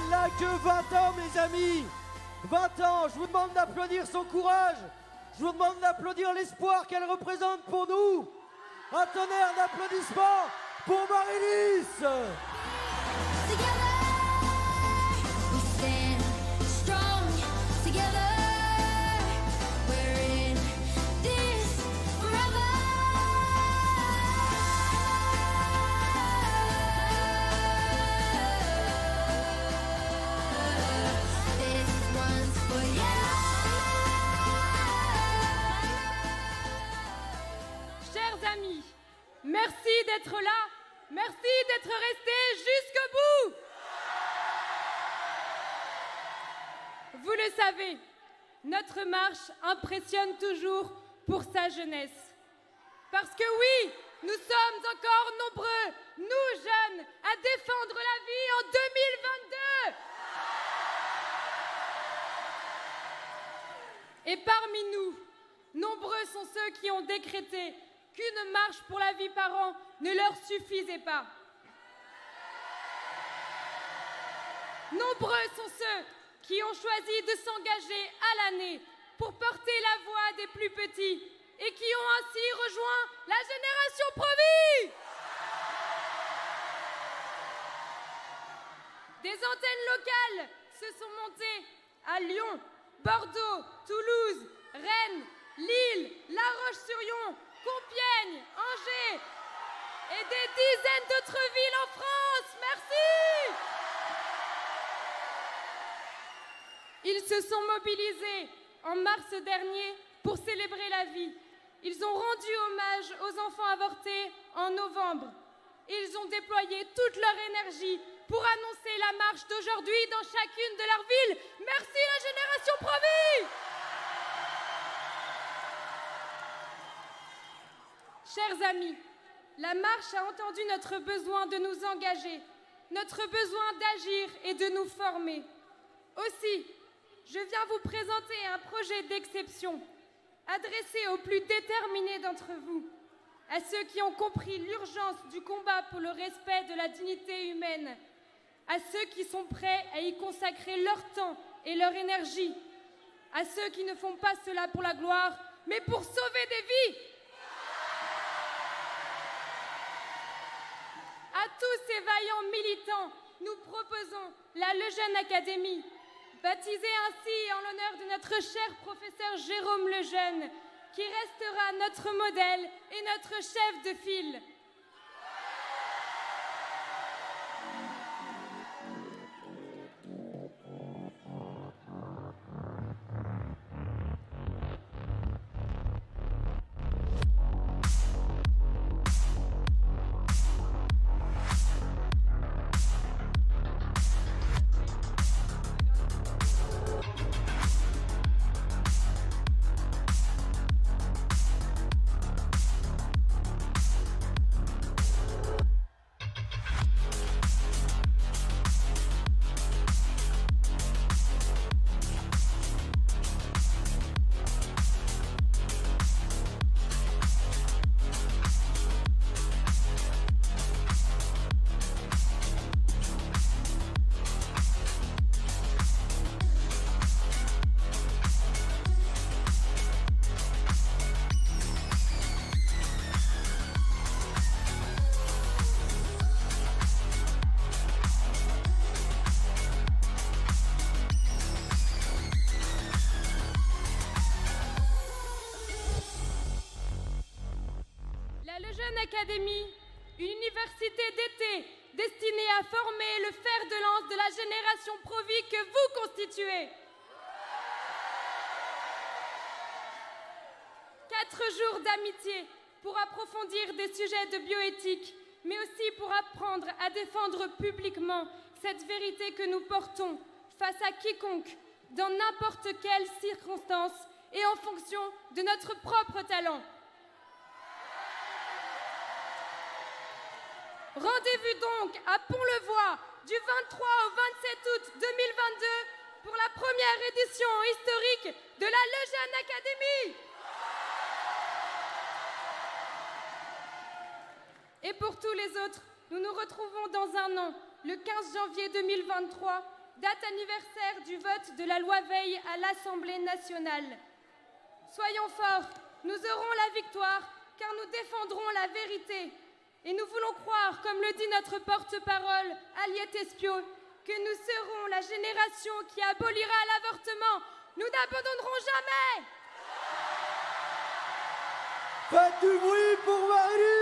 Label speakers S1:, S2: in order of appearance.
S1: Elle n'a que 20 ans, mes amis. 20 ans, je vous demande d'applaudir son courage. Je vous demande d'applaudir l'espoir qu'elle représente pour nous. Un tonnerre d'applaudissements pour Marylis.
S2: Merci d'être là, merci d'être restés jusqu'au bout. Vous le savez, notre marche impressionne toujours pour sa jeunesse. Parce que oui, nous sommes encore nombreux, nous jeunes, à défendre la vie en 2022. Et parmi nous, nombreux sont ceux qui ont décrété qu'une marche pour la vie par an ne leur suffisait pas. Nombreux sont ceux qui ont choisi de s'engager à l'année pour porter la voix des plus petits et qui ont ainsi rejoint la génération Pro-Vie. Des antennes locales se sont montées à Lyon, Bordeaux, Toulouse, Rennes, Lille, La Roche-sur-Yon, Compiègne, Angers et des dizaines d'autres villes en France. Merci. Ils se sont mobilisés en mars dernier pour célébrer la vie. Ils ont rendu hommage aux enfants avortés en novembre. Ils ont déployé toute leur énergie pour annoncer la marche d'aujourd'hui dans chacune de leurs villes. Merci la génération Pro-Vie. Chers amis, la marche a entendu notre besoin de nous engager, notre besoin d'agir et de nous former. Aussi, je viens vous présenter un projet d'exception, adressé aux plus déterminés d'entre vous, à ceux qui ont compris l'urgence du combat pour le respect de la dignité humaine, à ceux qui sont prêts à y consacrer leur temps et leur énergie, à ceux qui ne font pas cela pour la gloire, mais pour sauver des vies. À tous ces vaillants militants, nous proposons la Lejeune Académie, baptisée ainsi en l'honneur de notre cher professeur Jérôme Lejeune, qui restera notre modèle et notre chef de file. Académie, une université d'été destinée à former le fer de lance de la génération Pro-Vie que vous constituez. 4 jours d'amitié pour approfondir des sujets de bioéthique, mais aussi pour apprendre à défendre publiquement cette vérité que nous portons face à quiconque, dans n'importe quelle circonstance et en fonction de notre propre talent. Rendez-vous donc à Pont-le-Voix du 23 au 27 août 2022 pour la première édition historique de la Lejeune Académie. Et pour tous les autres, nous nous retrouvons dans un an, le 15 janvier 2023, date anniversaire du vote de la loi Veil à l'Assemblée nationale. Soyons forts, nous aurons la victoire, car nous défendrons la vérité. Et nous voulons croire, comme le dit notre porte-parole, Aliette Espiau, que nous serons la génération qui abolira l'avortement. Nous n'abandonnerons jamais.
S1: Faites du bruit pour Marie.